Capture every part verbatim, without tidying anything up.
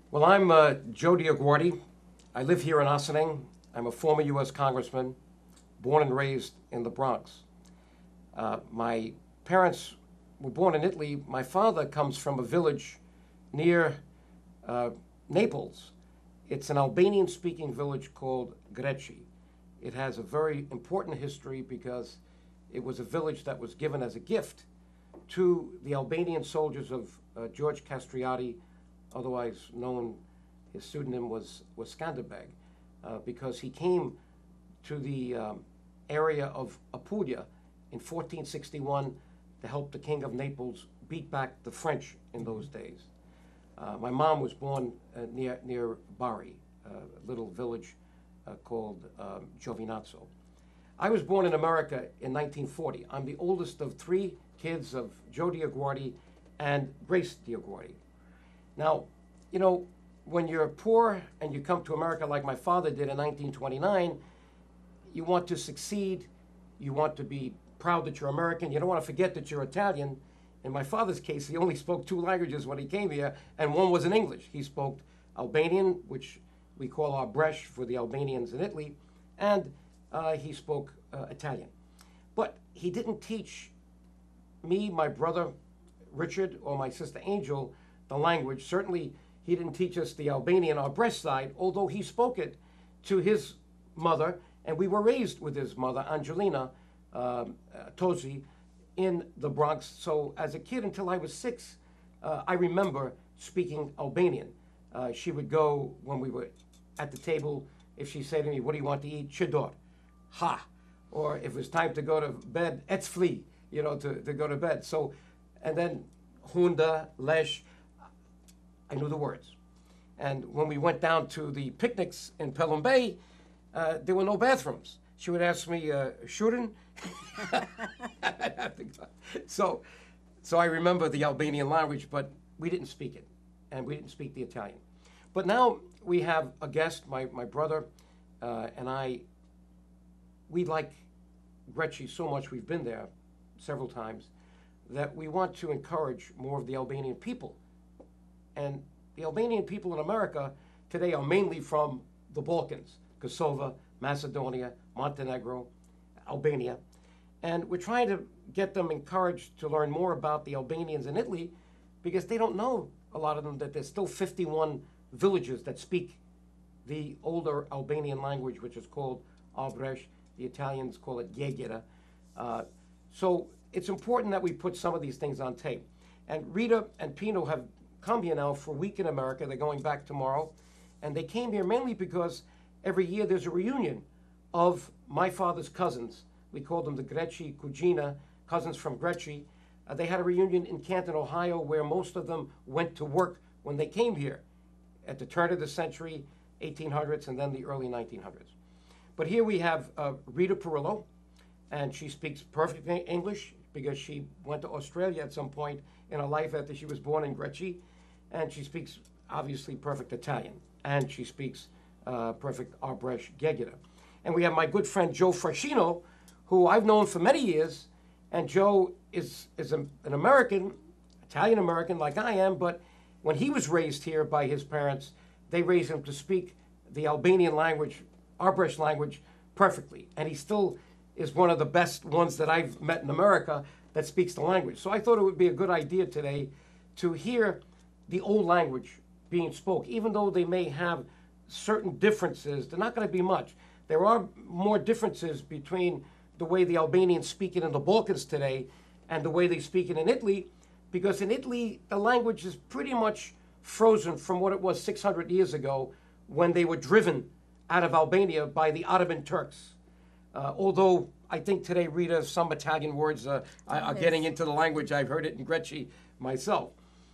Well, I'm uh, Joe DioGuardi. I live here in Ossining. I'm a former U S Congressman, born and raised in the Bronx. Uh, my parents were born in Italy. My father comes from a village near uh, Naples. It's an Albanian-speaking village called Greci. It has a very important history because it was a village that was given as a gift to the Albanian soldiers of uh, George Castriati, otherwise known, his pseudonym was, was Skanderbeg, uh, because he came to the um, area of Apulia in fourteen sixty-one to help the King of Naples beat back the French in those days. Uh, my mom was born uh, near, near Bari, a little village uh, called um, Giovinazzo. I was born in America in nineteen forty. I'm the oldest of three kids of Joe DioGuardi and Grace DioGuardi. Now, you know, when you're poor and you come to America like my father did in nineteen twenty-nine, you want to succeed, you want to be proud that you're American, you don't want to forget that you're Italian. In my father's case, he only spoke two languages when he came here, and one was in English. He spoke Albanian, which we call Arberesh for the Albanians in Italy, and uh, he spoke uh, Italian. But he didn't teach me, my brother Richard, or my sister Angel the language. Certainly, he didn't teach us the Albanian Arberesh side, although he spoke it to his mother, and we were raised with his mother, Angelina uh, uh, Tosi, in the Bronx. So as a kid, until I was six, uh, I remember speaking Albanian. Uh, she would go, when we were at the table, if she said to me, "What do you want to eat?" "Chidor," "Ha." Or if it was time to go to bed, "Et's flee," you know, to, to go to bed. So, and then Hunda, Lesh, I knew the words. And when we went down to the picnics in Pelham Bay, uh, there were no bathrooms. She would ask me, uh, "Shurin?" so, so I remember the Albanian language, but we didn't speak it, and we didn't speak the Italian. But now we have a guest, my, my brother uh, and I. We like Greci so much, we've been there several times, that we want to encourage more of the Albanian people. And the Albanian people in America today are mainly from the Balkans, Kosovo, Macedonia, Montenegro, Albania. And we're trying to get them encouraged to learn more about the Albanians in Italy, because they don't know, a lot of them, that there's still fifty-one villages that speak the older Albanian language, which is called Arberesh. The Italians call it Gegera. Uh, so it's important that we put some of these things on tape. And Rita and Pino have come here now for a week in America. They're going back tomorrow. And they came here mainly because every year there's a reunion of my father's cousins. We call them the Greci Cugina, cousins from Greci. Uh, they had a reunion in Canton, Ohio, where most of them went to work when they came here at the turn of the century, eighteen hundreds, and then the early nineteen hundreds. But here we have uh, Rita Perillo, and she speaks perfect English because she went to Australia at some point in her life after she was born in Greci, and she speaks obviously perfect Italian, and she speaks uh, perfect Arberesh Gegera. And we have my good friend Joe Frascino, who I've known for many years, and Joe is, is a, an American, Italian-American like I am, but when he was raised here by his parents, they raised him to speak the Albanian language, Arberesh language, perfectly. And he still is one of the best ones that I've met in America that speaks the language. So I thought it would be a good idea today to hear the old language being spoke, even though they may have certain differences. They're not going to be much. There are more differences between the way the Albanians speak it in the Balkans today and the way they speak it in Italy, because in Italy, the language is pretty much frozen from what it was six hundred years ago when they were driven out of Albania by the Ottoman Turks. Uh, although I think today, Rita, some Italian words uh, are, are getting into the language. I've heard it in Greci myself.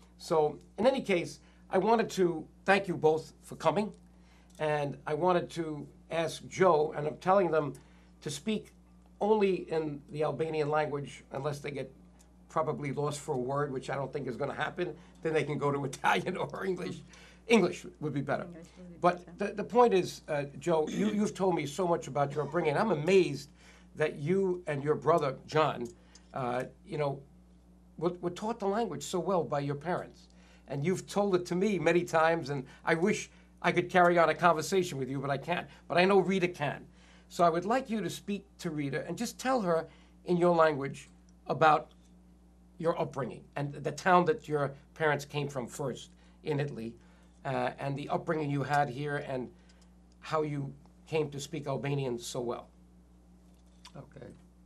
So in any case, I wanted to thank you both for coming. And I wanted to ask Joe, and I'm telling them to speak only in the Albanian language, unless they get probably lost for a word, which I don't think is going to happen. Then they can go to Italian or English. English would be better. Would be but better. The, the point is, uh, Joe, you, you've told me so much about your upbringing. I'm amazed that you and your brother, John, uh, you know, were, were taught the language so well by your parents. and you've told it to me many times, and I wish I could carry on a conversation with you, but I can't. But I know Rita can. So I would like you to speak to Rita and just tell her in your language about your upbringing and the town that your parents came from first in Italy, uh, and the upbringing you had here, and how you came to speak Albanian so well. Okay.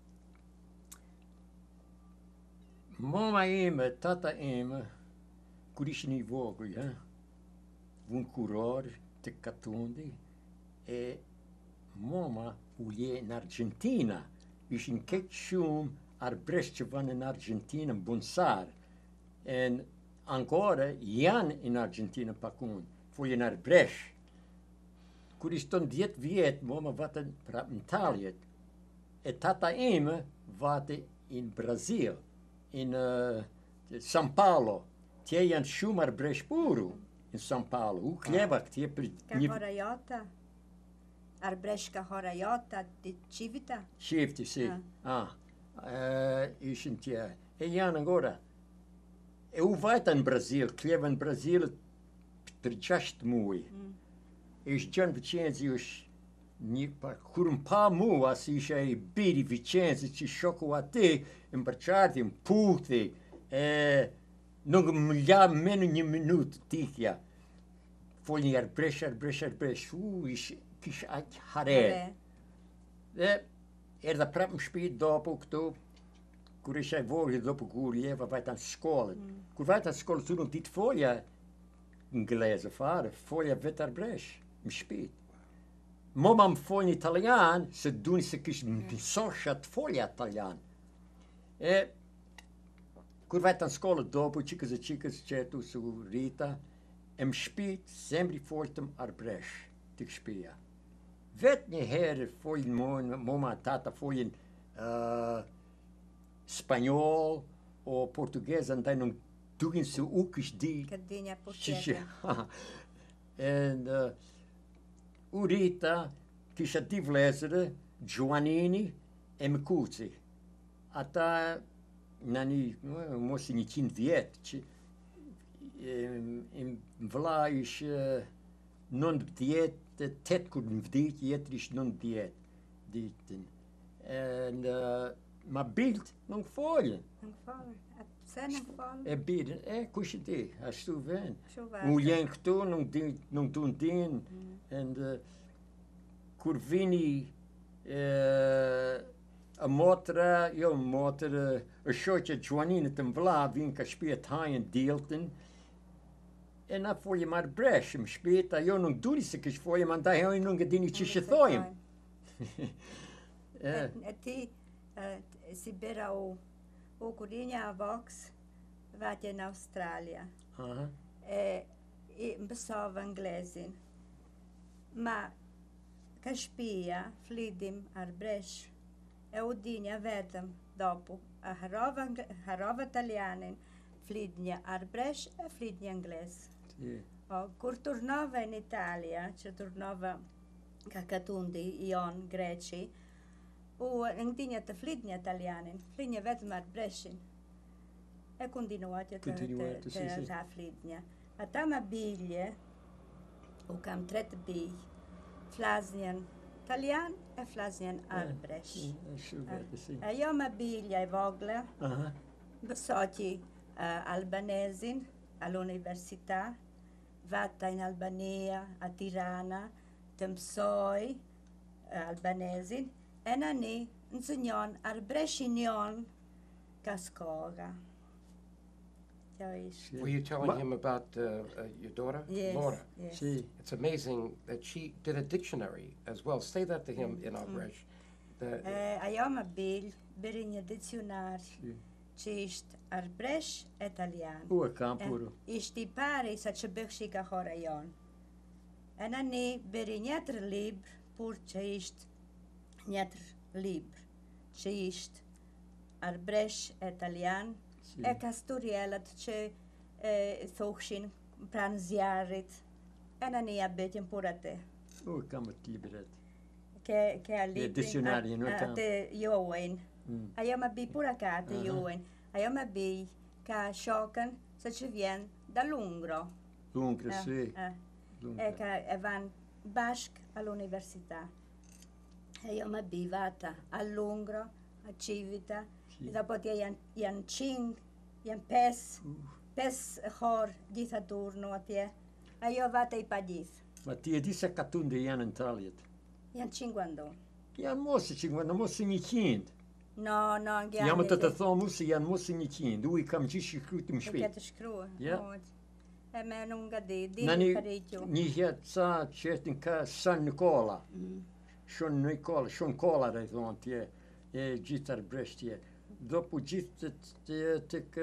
Mama ime, tata ime, kur ishin I vogël, ja, vun kuror të Katundi, e mama u je në Argentina, ishin keq shumë Arberesh që vanë në Argentina, në Bunsar, en ancora janë in Argentina pakun, foljen Arberesh. Kur ishton dhjetë vjet, mama vate prap në Taljet, e tata ime vate in Brazil, in uh, São Paulo. Tje janë shumë Arberesh puru in São Paulo. U kljeva këtje për Ka horajata? Arberesh ka horajata të qivita? Shifti, si. Ah. Uh, ishin tje. E janë ancora. E u vajta në Brazil, kljeva në Brazil për gjashtë muaj. Mm. E ish gjënë Vicenzi, ish një pa, kur më pa mua, si isha I biri Vicenzi që shoku ati, më përqarti, më puthi, e nuk më la menu një minutë tikja. Folni Arberesh, Arberesh, Arberesh, u ish, kish aq hare. Dhe erdha prap më shtëpi dopo këtu, kur isha I vogël, dopo kur jeva vajta në shkollë. Mm. Kur vajta në shkollë, tu nuk ditë folja ingleze fare, folja vetë Arberesh, më shtëpi. Mama më folni italian, se duni se kish mësosha të folja italian. E kur vajta në shkollë dopo, qikës e qikës qetu su Rita, e më shtëpi sembri foltëm Arberesh të shtëpia. Vetë një herë folin mama tata folin uh, spanjol o portugez, andaj nuk dukin se u kish di. Këtë di një pushtete. And uh, u Rita kisha di vlezëre, Gjuanini e Mkuci. Ata në një, mos një qind vjetë, që e vla ishë nëntëdhjetë, tetë kur në vdik, jetër ishë nëntëdhjetë ditën. And uh, ma bilt nuk folën. Nuk folën. Pse nuk folën? E bilën, e kush e di, ashtu ven. Shumë U jenë këtu, nuk di, nuk du në din. And uh, kur vini uh, a motra, jo motra, a shoqe Gjuaninë të mvla, vinë ka shpia të hajën diltën, e na foljem Arberesh, më shpita, jo nuk duri se kish foljem, andaj hojnë nuk e dini që shë thojmë. E ti, si bera u, u kurinja a voks, vatje në Australia. E i mësova anglezin. Ma ka shpia, flidim Arberesh, e u dinja vetëm dopo. A harova, harova italianin, flidnja Arberesh e flidnja anglez. Sì. O, kur turnova in Italia, që turnova ka Katundi, Ion, Greqi, u në dinja të flidnja italianin, flidnja vetëm Arbereshin. E kontinuat të Continuate, sì, sì. ta flidnja. Ata ma bilje, u kam tretë bij, flasnjen italian e flasnjen Arberesh. Eh, shumë, sì. Ajo ma bilja e vogla, Aha. bësoti uh, albanesin all'università, vata in Albania, a Tirana, të mësoj uh, albanesin, e në një nëzënjon Arbereshin jon ka skoga. Kjo ishte. Were you telling Ma- him about uh, uh, your daughter, Yes, Laura? yes. Sì. It's amazing that she did a dictionary as well. Say that to him in Arberesh. The- E, ajo më bil, bëri një diccionar Sì. që ishte Arberesh italian. U e kam E, puru. ishte I pari sa që bëkshi ka hora jon. E në një bëri njëtër libr, por që ishte njëtër libr, që ishte Arberesh italian, Sì. e ka storielat që e, thokshin pranë zjarit, e në një abetjen por atë. U e kam të libret. Ke, ke a librin, diccionarin, a- no, ta. atë joen. Mm. Ajo më bi pura ka atë Aha. joen. Ajo më bi ka shokën så ci vien dall'Ungro. L'Ungro, Eh, sì. eh. L'Ungro. E che e van Basc all'università. E io mi abivata all'Ungro, a Civita, Sì. e dopo ti ian cing, ian pes, pes hor di Saturno a te. E io vata i padis. Ma ti disse catunde ian in Italiet. Ian cinquant'uno. Ian mosse cinquanta, mosse in kind. No, no, anche Ian met het al mosse, Ian mosse in kind. Doe ik hem gisje goed im Ik spit. heb de schroe. Ja. E me non gade, di Nani, parecchio. ni het sa, certin ca San Nicola. Schon Nicola, schon Cola da zon tie. E git Arberesh tie. Dopo git tie tek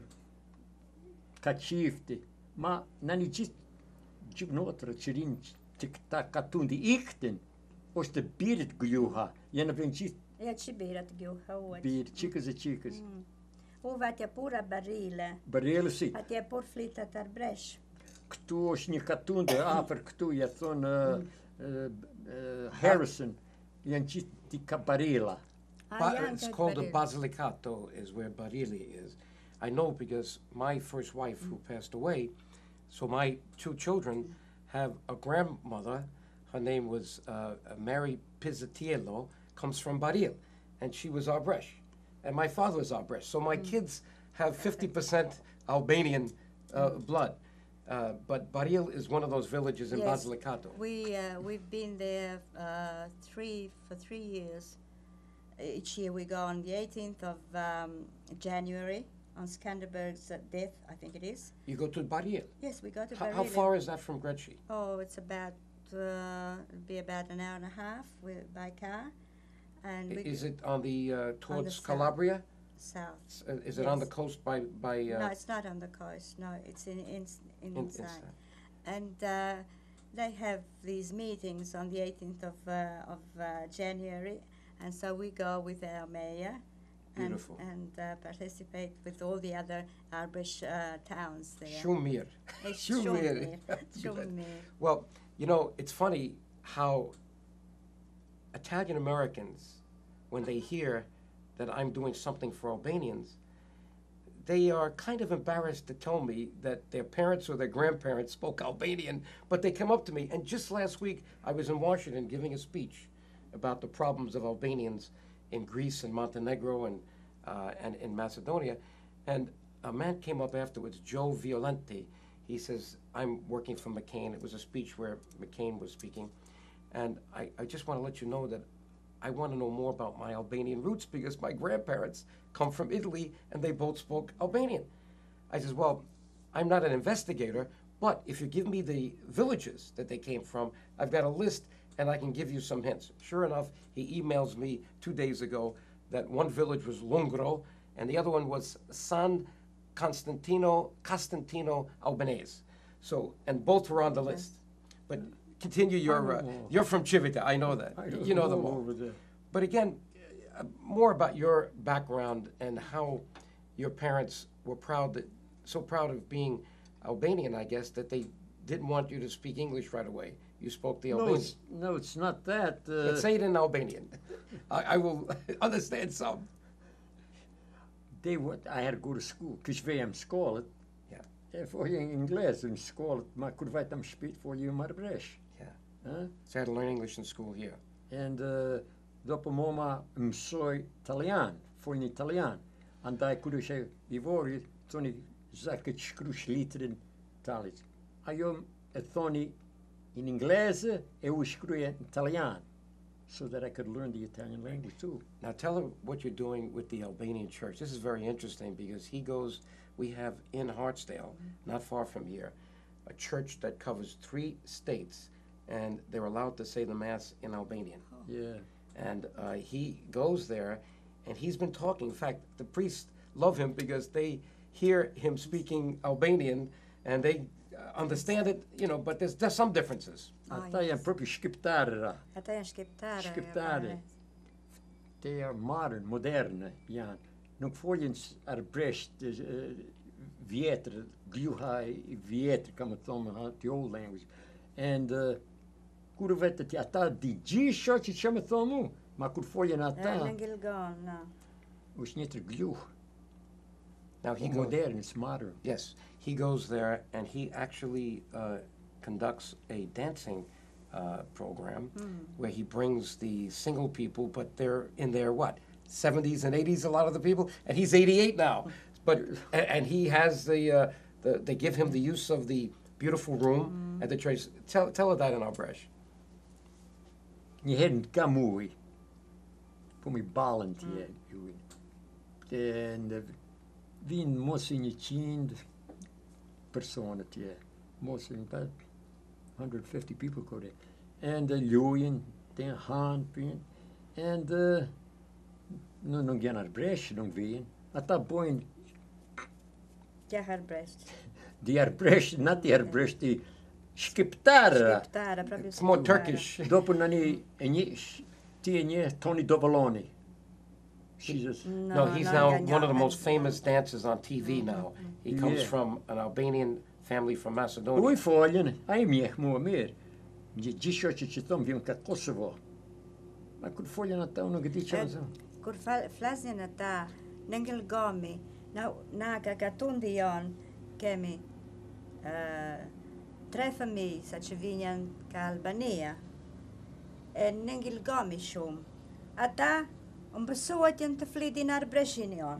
cacifti. Ma nani git git notra cirin tek ta catundi ikten. Os de birit gluha. Jena ben git Ja ci berat gju, hauat. bir chicas e chicas. U vate pura barile. Barele si. Ate pur flitat Arberesh. Ktu os ni catunde afer ktu ja thon uh, uh, uh, Harrison. Jan git di cabarela. Ba- it's called a Basilicato, is where Barilli is. I know because my first wife, who passed away, so my two children have a grandmother. Her name was uh, Mary Pizzatiello, comes from Baril, and she was Arberesh. And my father was Arberesh. So my kids have fifty percent Albanian uh, blood. Uh, but Baril is one of those villages in Yes. Basilicato. We, uh, we've been there uh, three, for three years. Each year we go on the eighteenth of um, January, on Skanderberg's uh, death, I think it is. You go to Baril. Yes, we go to How, Barile. how far is that from Greci? Oh, it's about, uh, it'll be about an hour and a half with, by car. And we Is it on the uh, towards south. Calabria? south. S- uh, Is it on the Yes. coast by by? Uh, No, it's not on the coast. No, it's in, in, in in- inside. inside. And uh, they have these meetings on the eighteenth of uh, of uh, January, and so we go with our mayor, and Beautiful. and uh, participate with all the other Arberesh uh, towns there. Shumir. It's Shumir. Shumir. Shumir. Well, you know, it's funny how Italian Americans, when they hear that I'm doing something for Albanians, they are kind of embarrassed to tell me that their parents or their grandparents spoke Albanian, but they come up to me. And just last week, I was in Washington giving a speech about the problems of Albanians in Greece and Montenegro and, uh, and in Macedonia. And a man came up afterwards, Joe Violente. He says, I'm working for McCain. It was a speech where McCain was speaking. And I, I just want to let you know that I want to know more about my Albanian roots because my grandparents come from Italy and they both spoke Albanian. I says, well, I'm not an investigator, but if you give me the villages that they came from, I've got a list and I can give you some hints. Sure enough, he emails me two days ago that one village was Lungro and the other one was San Constantino, Costantino Albanese. So, and both were on the list. But continue your, uh, you're from Civita, I know that. You know them all. Over there. But again, uh, more about your background and how your parents were proud, that, so proud of being Albanian, I guess, that they didn't want you to speak English right away. You spoke the No, Albanian. it's, no, it's not that. Uh, But say it in Albanian. I, I will understand some. they would, I had to go to school, because we am skolet. Yeah. En voor je in Engels in skolet, maar kur wij tam spit voor je maar Arberesh. Yeah. Huh? So I had to learn English in school here. En uh, dopo mama msoj Italian, voor een Italian. En daar kun je i vori, toen ik zag het schroes literen Italisch. A io het thoni in English e u schroeien in Italian. So that I could learn the Italian language too. Now tell him what you're doing with the Albanian church. This is very interesting because he goes, we have in Hartsdale, not far from here, a church that covers three states and they're allowed to say the Mass in Albanian. Yeah. And uh, he goes there and he's been talking. In fact, the priests love him because they hear him speaking Albanian and they uh, understand it, you know, but there's, there's some differences. Ata janë proprio shqiptarëra. Ata janë shqiptare. Shqiptare. Te janë modern, moderne janë. Nuk foljen s- Arberesh të uh, vjetër, gjuha i vjetër, ka më thonë, ha, the old language. And uh, kur vetë ti ata di gjithë që që më thonë mu, ma kur foljen ata, Në Gilgon, no. është një të gjuhë. Now he goes, modern, it's modern. yes, he goes there and he actually uh, conducts a dancing uh, program where he brings the single people, but they're in their what, seventies and eighties, a lot of the people, and he's eighty-eight now. But and, and he has the, uh, the they give him the use of the beautiful room at the church. Tell tell her that in Arberesh. Je hebt kamui. Kom je ballen te doen. En de wien moest in je kind personen te. Moest in about one hundred fifty people go there. En de joeien, de hand pijn. En de nu nog geen Arberesh nog wien. At dat point. Ja, Arberesh. Die Arberesh, not die Arberesh, die Skiptara. Skiptara, proprio It's more Skiptara. Turkish. Dopo nani eni tieni Tony Dovoloni. She's just No, he's no, now no, no, one of the no, most no. famous dancers on T V now. He comes Yeah. from an Albanian family from Ui Macedonia. foljen, ai miech mua meer. Je gishoche ci tom vim ka Kosovo. Ma kur foljen ata uno gdi chanzo. Kur fal- flasin ata, nengel gomi, nou, na ka katundi jon, kemi uh, tre familje, sa që vinjan ka Albania. E nengel gomi shumë. Ata, unë besuat janë të flidin Arbreshin jon.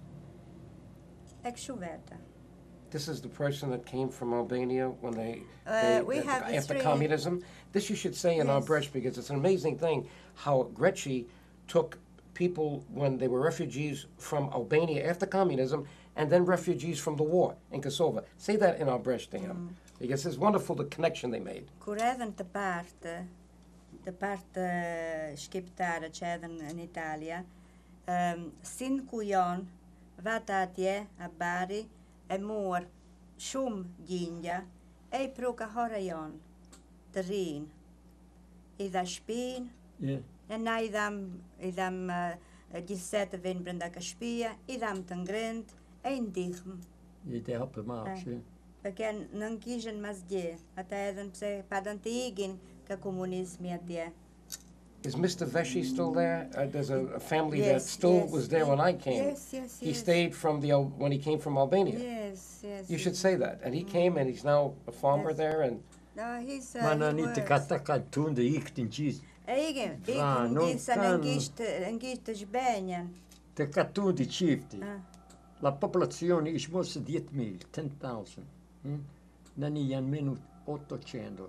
E këshu veta. This is the person that came from Albania when they, Uh, they we the- have the after three- communism. This you should say in Yes. Arberesh because it's an amazing thing how Greci took people when they were refugees from Albania after communism and then refugees from the war in Kosovo. Say that in Arberesh to him because it's wonderful the connection they made. Kur edhen të partë, të partë shqiptare që edhen në Italia, um, sin ku janë, vata atje, a bari, e muar shumë gjindja, e i pruka hora janë, të rinë. I dha shpinë, Ja. e na i dham, i dham uh, gjithse të vinë brenda ka shpia, i dham të ngrënd, e i ndihmë. Je te help them out, Eh. see. Përken nën kishën mas gje, ata edhen pse padën të igin ka komunizmi atje. Is Mister Veshi still there? Uh, there's a, a family that Yes, still yes, was there when I came. Yes, yes, He yes. stayed from the Al- when he came from Albania. Yes, yes. You should yes. say that. And he came and he's now a farmer Yes. there and No, he's, uh, Ma he na ni te works. kata ka tunde ikt in qis. E igin, Va, igin, non gjithsa në kan- ngisht, ngisht të zhbenjen. Te ka tundi qifti. Ah. La popolazione ish mos dieci mila, ten thousand. Hm? Nani janë minu ottocento.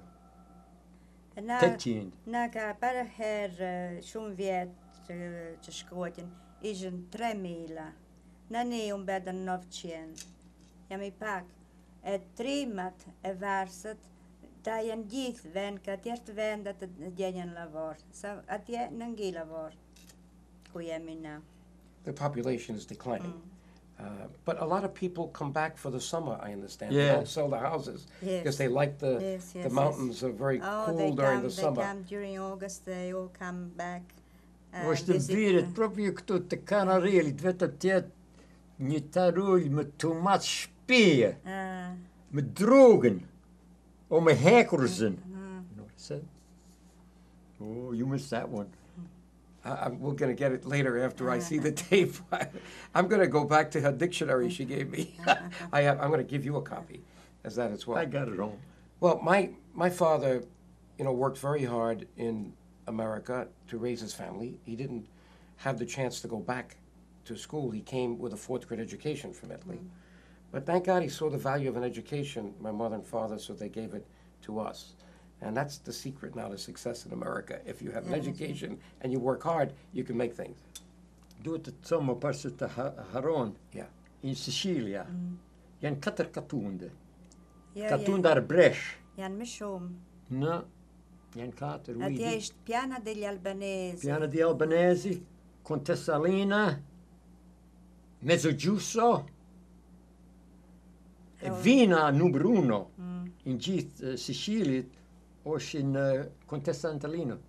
E Na, ottocento. na ka para herë shumë vjetë që, që shkotjen, ishën tre mila. Na ne unë bedën novëqind. Jam i pak. E trimat e varsët, ta janë gjithë vend, ka tjertë vendet të gjenjen lavor. Sa atje në ngi lavor, ku jemi na. the population is declining. Uh, but a lot of people come back for the summer, I understand. They Yeah. don't sell their houses Yes. because they like the, Yes, yes, the yes. mountains are very Oh, cool they during come, the they summer. come during August, they all come back. uh, Mos të visit, viret uh, proprio këtu të Kanarelit, vetë tjetë një tarull me tomat shpije, uh, me drogen, o me hekurzen. mm. You know what I said? Oh, you missed that one. I, I'm, we're going to get it later after I see the tape. I'm going to go back to her dictionary she gave me. I have, I'm going to give you a copy as that as well. I got it on. Well, my, my father, you know, worked very hard in America to raise his family. He didn't have the chance to go back to school. He came with a fourth grade education from Italy. But thank God he saw the value of an education, my mother and father, so they gave it to us. And that's the secret now to success in America. If you have an education and you work hard, you can make things. Duhet të thomë përse të ha- haron, Yeah. in Sicilia, janë katër katunde. Ja, Katunda ja, Arberesh. janë më shumë. Në, janë katër, Atje ujdi. është Piana degli Albanesi. Piana di Albanesi, Contessalina, Mezzogiusso, e Oh. vina numero uno Mm. in gjithë uh, Sicilit është in uh, Contessantalino.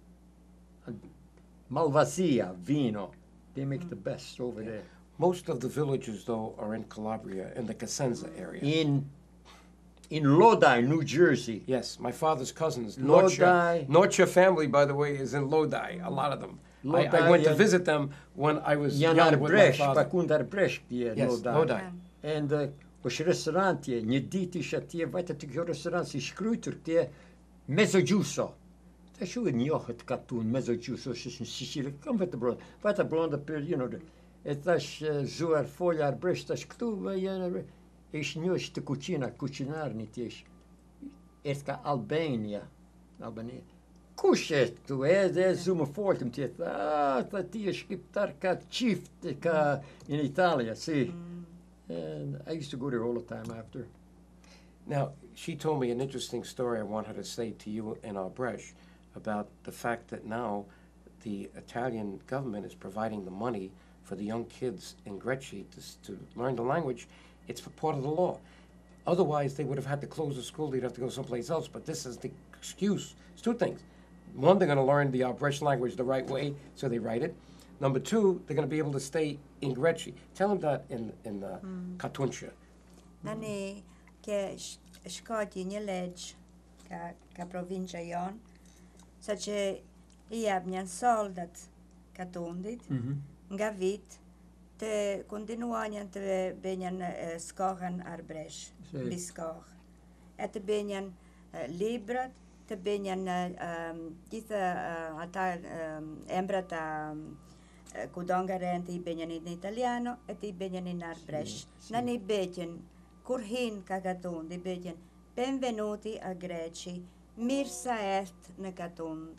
Malvasia, vino. They make the best over there. Most of the villages, though, are in Calabria, in the Cosenza area. In in Lodi, New Jersey. Yes, my father's cousins, Lodi. Norcia. Norcia family, by the way, is in Lodi, a lot of them. I, I Lodi went to and- visit them when I was Janë young with my Arberesh, father. Pakund Arberesh, yeah, Yes, Lodi. Lodi. Janë. En uh, os restaurantje, një ditë isha tje, vajta të kjo restorant si shkrytur tje, mezzo giusto. Ta shu e njohët katun, mezzo giusto, është në Sicilë, kam vetë blonda, vajta blonda për, you know, e tash uh, zuar folja Arberesh, tash këtu, janë, ish njohës të kuqina, kuqinarni tjesh. Ert ka Albania, Albania. Kush e këtu, edhe e zu më foltëm tjetë, ah, ta ti e shqiptar ka qift, ka in Italia, si. And I used to go there all the time after. Now, she told me an interesting story I want her to say to you and Arberesh about the fact that now the Italian government is providing the money for the young kids in Greci to, to learn the language. It's for part of the law. Otherwise, they would have had to close the school. They'd have to go someplace else. But this is the excuse. It's two things. One, they're going to learn the Arberesh language the right way, so they write it. Number two, they're going to be able to stay in Greci. Tell them that in, in uh, mm. Katunqia. Nani, ke shkati një legj ka, ka provincia jon, sa që I jap një soldat katundit, mm -hmm. nga vit, të kontinuanjen të bënjen skohen Arberesh, mbi skoh. E të bënjen librat, të bënjen gjithë ata embrat ku do nga rente I bënjen in italiano e të I bënjen in Arberesh. Në një bëgjen, kur hin ka katund, I bëgjen benvenuti a Greci, mirë sa ert në katund.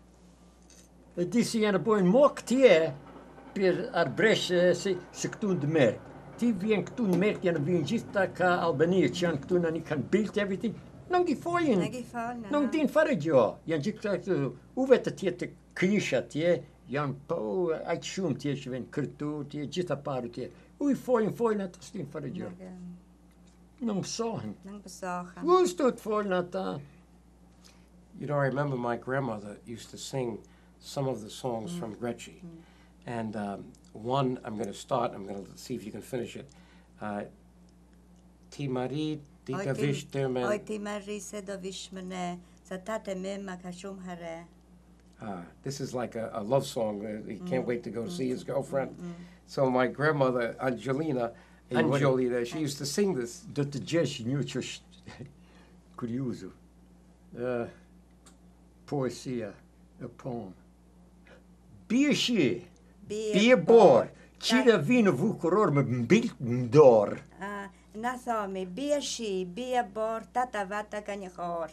E di si janë bojnë mo këtje për Arberesh se, se këtu në dëmerë. Ti vjen këtu në merë, janë vjen gjitha ka Albania që janë këtu në një kanë built everything. Nuk I folin. Nuk I folin. Nuk din fare gjo. Janë gjitha këtu, uve të tjetë krisha tje, janë po, aqë shumë tje që venë kërtu tje, gjitha paru tje. U I folin, folin atë së din fare gjo. Nuk mësohen. Nuk mësohen. Gusto të folin ata. You know, I remember my grandmother used to sing some of the songs mm. from Greci. Mm. And um, one, I'm going to start, I'm going to see if you can finish it. Uh, Ti mari, ti ka vish tërmen. Oj, ti mari se do vish mëne, sa tate me ma ka shumë hare. Ah, this is like a, a love song. Uh, he can't mm. wait to go mm. see his girlfriend. Mm. So my grandmother, Angelina, Angelina, she used to sing this. Do të gjesh një që është kurioso. Uh, poesia, a poem. Bie shi, bie bor, qira vinë vukuror me mbilt mdor. Ah, na thomi, bie shi, bie bor, tata vata ka një hor.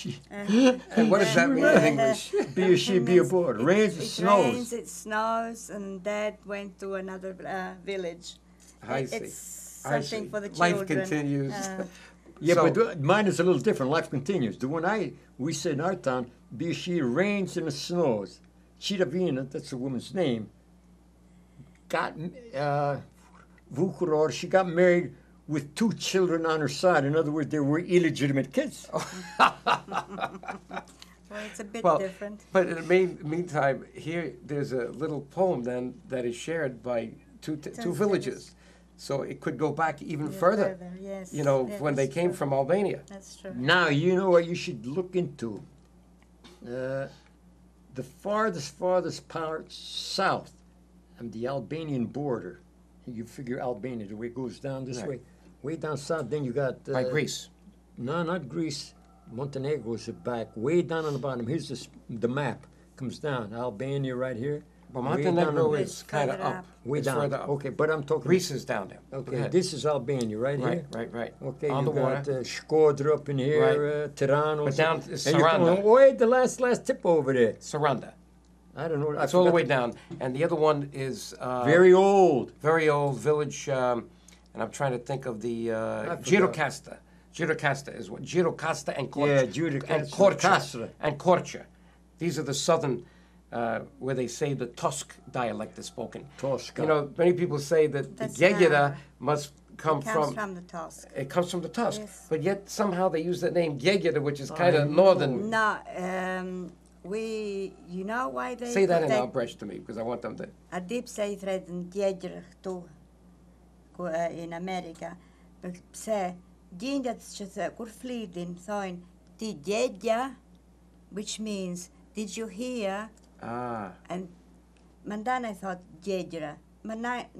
And what does that mean in English? Bie shi, bie bor. Rains, it snows. It rains, it snows, and Dad went to another uh, village. I it, see. It's something I see. for the children. Life continues. Uh, Yeah, so, but mine is a little different. Life continues. The one I, we say in our town, be she rains and it snows. Chiravina, that's a woman's name, got, uh, Vukuror, she got married with two children on her side. In other words, they were illegitimate kids. Well, it's a bit well, different. But in the main, meantime, here there's a little poem then that is shared by two, t two villages. So it could go back even Yeah, further, further, yes. you know, Yeah, when they that's came true. from Albania. That's true. Now, you know what you should look into? Uh, the farthest, farthest part south of the Albanian border. You figure Albania, the way it goes down this Right. way. Way down south, then you got... Uh, By Greece. No, not Greece. Montenegro is back. Way down on the bottom. Here's this, the map. Comes down. Albania right here. Well, Way Montenegro down- is kind of further up. up. Way It's down. further up. Okay, but I'm talking... Greece is down there. Go Okay, ahead. this is Albania right Right, here. right, right. Okay, On you the got water. uh, Shkodra up in here, uh, Tirana. But down is and you come Saranda. way the last last tip over there. Saranda. I don't know. I It's all the forgot way down. And the other one is uh, Very old. very old village, um, and I'm trying to think of the uh, forgot. Girocasta. Girocasta is what Girocasta and Corcha. Yeah, Girocasta. and Corcha Castra. and Corcha. These are the southern, uh, where they say the Tusk dialect is spoken. Tosca. You know, many people say that the That's Gegeda not- must come It comes from. from the Tusk. It comes from the Tusk, Yes. but yet somehow they use the name Gegeda, which is kind I of know. northern. No, um, we, you know why they... Say that in they- Albresh to me, because I want them to. A dip se I thretë në djegjër këtu ku, uh, in Amerika, për- pse gjindjat që thë, kur flitin, thojnë ti djegja, which means did you hear, Ah, and mandana thought djegjëra, ma na, na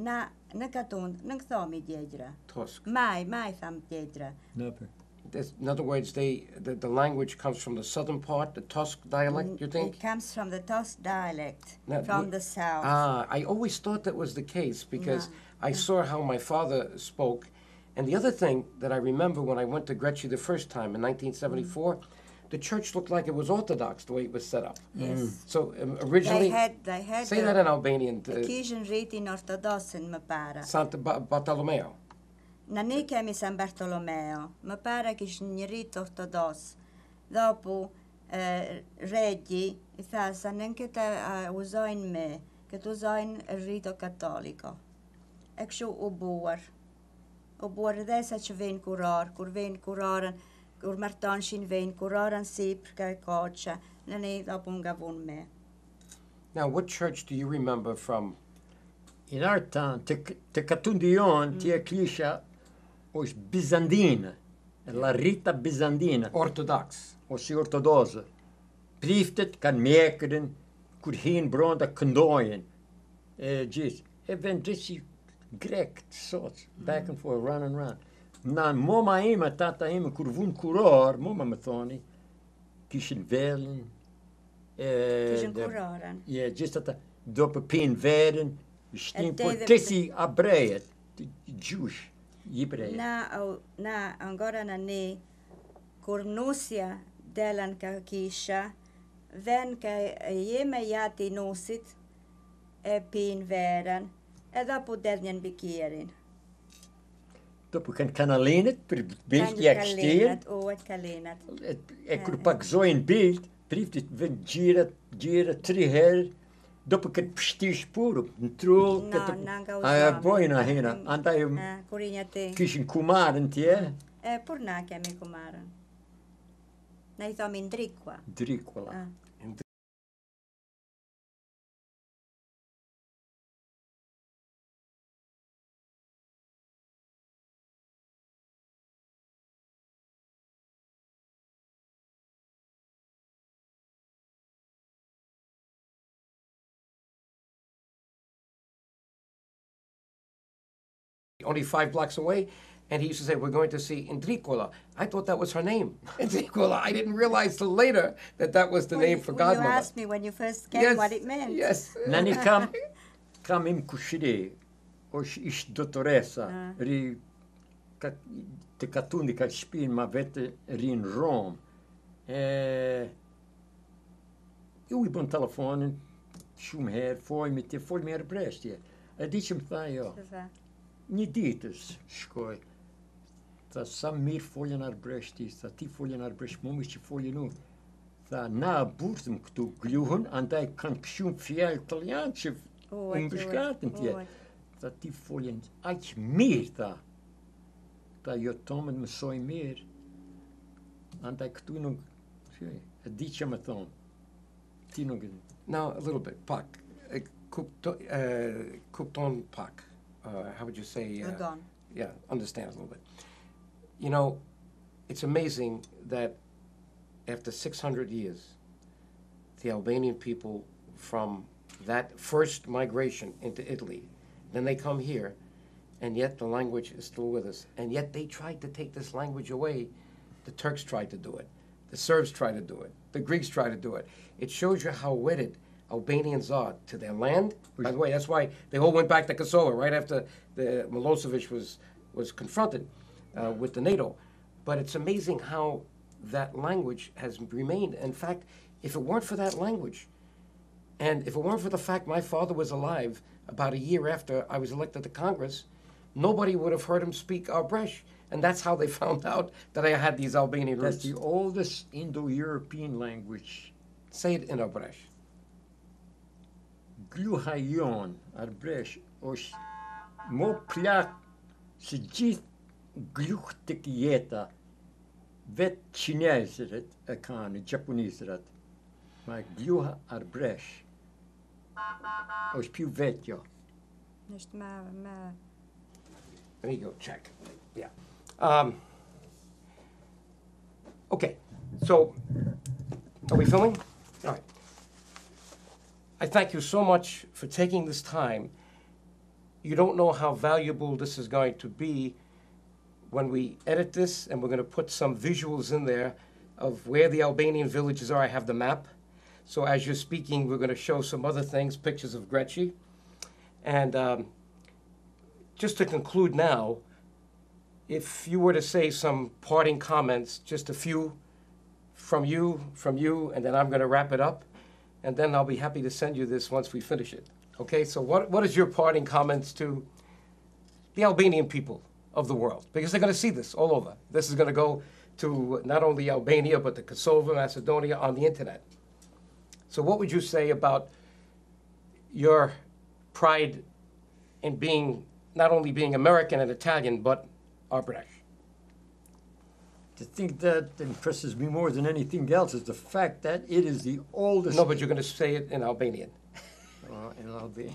Në katun, në këthomi djegjra. Tusk. Maj, maj tham djegjra. Never. There's- In other words, they the, the language comes from the southern part, the Tusk dialect, you think? It comes from the Tusk dialect, Now, from wh- the south. Ah, I always thought that was the case because No. I saw how my father spoke. And the other thing that I remember when I went to Grecci the first time in nineteen seventy-four, the church looked like it was Orthodox the way it was set up. Yes. So um, originally, They had, they had say that in Albanian, the uh, kishin rritin ortodoksin më para. Santa ba- Bartolomeo. Në ne kemi San Bartolomeo, më para kishin një rit ortodos. Dopo eh, regji i tha sa nën këtë uh, uzojnë me, këtë uzojnë rrito katoliko. E kështu u buar. U buar edhe sa që vejnë kurar, kur vejnë kurarën, kur martonshin vejnë kurarën sipër ka koqa, në ne dopo nga vun me. Now, what church do you remember from? In our town, te, te katundion, mm. tie klisha është bizandine, la rita bizandina, Orthodox. ose ortodoxe. Priftet kanë mjekërin, kur hinë brenda këndojnë, e gjithë. E vend gjithë grek të sot, back and forth, run and run. Na moma ime, tata ime, kur vun kuror, moma më thoni, kishin velin, e, Kishin dhe- kurarën. Je, gjithë ata, do për pinë verën, shtim, te por dhe- tesi a brejet, gjush, i brejet. Na, au- na ancora në ne, kur nusja delan ka kisha, ven ka jeme jati nusit, e pin verën, edhe po dedhjen bikierin. Do për kanë kanalinit, për bilt jak shtirë, O, e kalinat. e, e kur pakzojnë bilt, priftit vën gjirat, gjirat tri herë, do për këtë pështi shpuru, në trull, No, këtë, na nga a e uzame. bojna hina, andaj Eh, Kurinja ti. kishin kumarën tje, E, por na kemi kumarën. Na i thomi ndrikua. drikolla. Ah. Only five blocks away, and he used to say, "We're going to see Indricola." I thought that was her name, Indricola. I didn't realize till later that that was the Well, name you- for well, godmother. You asked me when you first came Yes, what it meant. yes. Nani kam, kam im kushiri, është ish doktoresa, Ah. ri, ka, të katundi ka shpinë ma vete ri në Rom. E, ju i bën telefonin, shumë herë, folmi tje, folmi Arberesh tje. E di që më tha jo, Se tha, një ditës shkoj. Tha, sa mirë foljen Arberesh ti, tha, ti foljen Arberesh, mu mi që foljen u. Tha, na burtëm këtu gluhën, andaj kanë këshumë fjallë italianë që "Oh, unë I do it. bëshkatën tje. Oh, I- Tha, ti foljen aq mirë, tha. Tha, jo tomën mësoj mirë. Andaj këtu nuk, shoj, e di që më thonë. Ti nuk e di. Now, a little bit, pak. Uh, Kupto- uh, Kupton pak. Uh, how would you say? Uh, Udon. yeah, understand a little bit. You know, it's amazing that after six hundred years, the Albanian people from that first migration into Italy, then they come here, and yet the language is still with us. And yet they tried to take this language away. The Turks tried to do it. The Serbs tried to do it. The Greeks tried to do it. It shows you how wedded Albanians are to their land. By the way, that's why they all went back to Kosovo right after the Milosevic was, was confronted uh, with the NATO. But it's amazing how that language has remained. In fact, if it weren't for that language, and if it weren't for the fact my father was alive about a year after I was elected to Congress, nobody would have heard him speak Arberesh. And that's how they found out that I had these Albanian That's roots. the oldest Indo-European language. Say it in Arberesh. Gluha jon, Arberesh, është mo plak se gjithë gluhë të këjeta, vetë qinezërët e kanë, japonisërët, ma gluha Arberesh është più vecchio. Është ma, ma, Let me go check. Yeah. Um, okay. So, are we filming? All right. I thank you so much for taking this time. you don't know how valuable this is going to be when we edit this, and we're going to put some visuals in there of where the Albanian villages are. I have the map. So as you're speaking, we're going to show some other things, pictures of Greci. And um, just to conclude now, if you were to say some parting comments, just a few from you, from you, and then I'm going to wrap it up, and then I'll be happy to send you this once we finish it. Okay, so what, what is your parting comments to the Albanian people of the world? Because they're going to see this all over. This is going to go to not only Albania, but to Kosovo, Macedonia, on the internet. So what would you say about your pride in being, not only being American and Italian, but Arberesh? The thing that impresses me more than anything else is the fact that it is the oldest... No, but you're going to say it in Albanian. Uh, in Albania.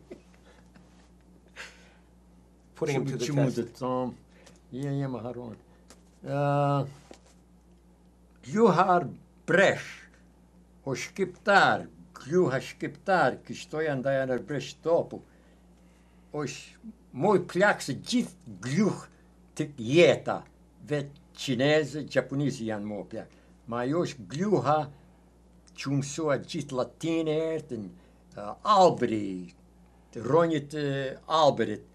Putting him to the Që test. Tom, je jem haron. Uh, Gjuha Arbresh, o shqiptar, gjuha shqiptar, kështoja ndaj Arbresh topu, është moj plak se gjithë gjuhë të jeta, vetë qineze, japonezi janë mo plak. Ma ajo është gjuha që u mësua gjithë latine ertën, uh, alberi, të ronjët uh, alberit.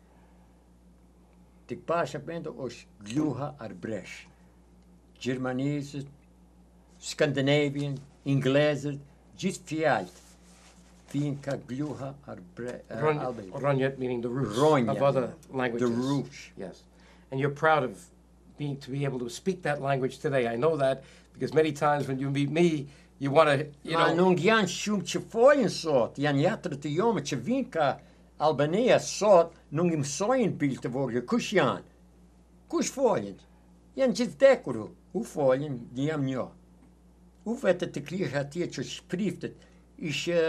Të pasha bëndo është gjuha Arbresh. Gjermanizët, Skandinavian, Inglezët, gjithë fjallët. Vinë ka gjuha Arbre, uh, Ron- Alberi. Ronjet meaning the roots Ronja, of other languages. The roots. Yes. And you're proud of being to be able to speak that language today. I know that because many times when you meet me, you want to, you Ma know... nuk janë shumë që folin sot, janë jatrët të jome që vinë ka Albania sot, nuk i mësojnë bilë të vogël. Kush janë? Kush folin? Janë gjithë dekuru. U folin, një jam një. U vetë të klirë atje që shpriftet, ishë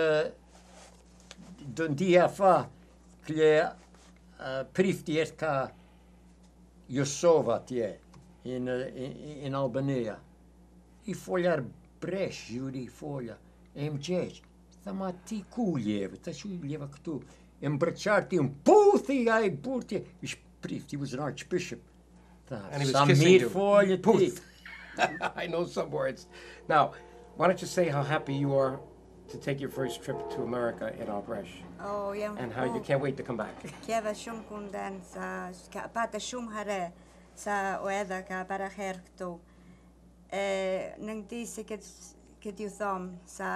do ndija fa, kle uh, prifti jetë ka Josova atje, in, in, in Albania. I folja Arbresh, juri i folja, e më gjeqë. Tha ma ti ku ljeve, ta që ljeva këtu. E më brëqarti, më puthi a i burti, i shprifti, he was an archbishop. Tha, And he was sa kissing mirë you. folje ti. Puth. I know some words. Now, why don't you say how happy you are to take your first trip to America in Arberesh, O, jam... and how you can't wait to come back. Kjeva shumë kunden, sa ka pata shumë hare, sa o edha ka para herë këtu. E, në këti se këtë këtë ju thomë, sa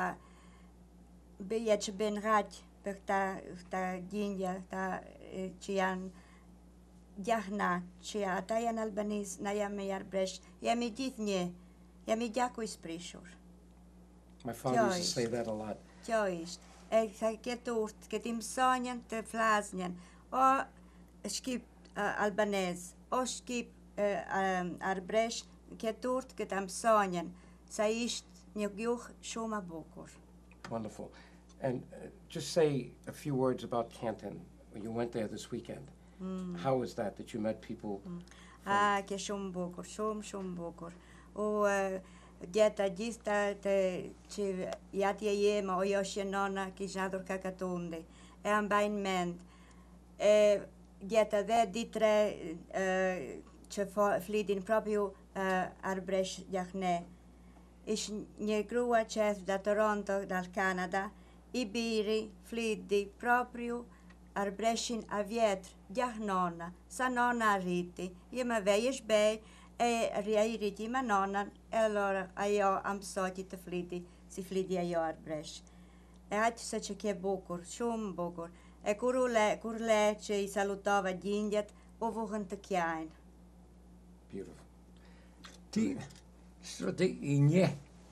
bëja që bënë raqë për këta, këta gjindja, këta e, që janë gjahna, që ata janë Albanisë, na jam me Arbresh, jemi gjithë një, jemi gjaku i sprishur. My father used to say that a lot. Kjo ishtë. E sa këtë urtë, këtë mësonjën të flasnjën, o shkip uh, albanez, o shkip uh, um, Arbresh, këtë urtë këtë mësonjën, sa ishtë një gjuhë shumë a bukur. Wonderful. And uh, just say a few words about Canton. You went there this weekend. Mm. How was that, that you met people? Mm. A, ke shumë bukur, shumë, shumë bukur. U uh, gjeta gjitha të që jatje jema, o joshje nona, kish nadhur ka katundi. E ambajnë mend. E gjeta dhe ditre uh, që flitin propju uh, Arbresh gjahne. Ish një grua qeth da Toronto, dal Kanada, i biri fliti propju Arbreshin a vjetër, gjah nona, sa nona arriti, jema vejesh bej, e rria i riti ma nonan, e allora ajo amsoti të fliti, si fliti ajo Arbresh. E aqë se që kje bukur, shumë bukur. E kur u le, kur le që i salutova gjindjet, u vuhën të kjajnë. Beautiful. Ti, sot e i nje,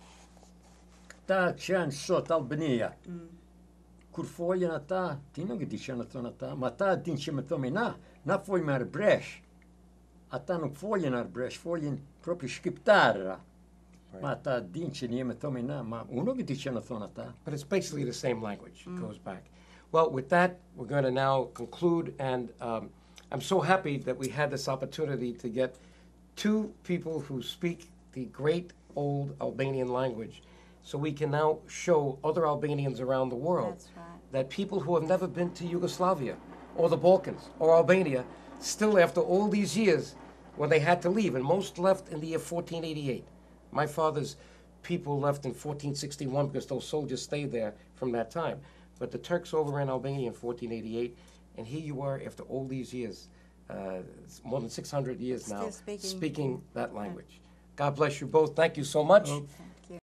këta që janë sot Albania, Mm. kur foljen ata, ti nuk e di që në thonë ata, ma ata din që me thomi na, na folj me Arbresh. Ata nuk foljen Arbresh, foljen propri shqiptarëra. Right. Ma ata din që një me thomi na, ma unë nuk e di që në thonë ata. But it's basically the same language. It goes back. Well, with that, we're going to now conclude, and um, I'm so happy that we had this opportunity to get two people who speak the great old Albanian language, so we can now show other Albanians around the world That's right. that people who have never been to Yugoslavia or the Balkans, or Albania, still after all these years when they had to leave, and most left in the year fourteen eighty-eight. My father's people left in fourteen sixty-one because those soldiers stayed there from that time. But the Turks overran Albania in fourteen eighty-eight, and here you are after all these years, uh, more than six hundred years Still now, speaking- speaking that language. God bless you both. Thank you so much. Oh. Thank you.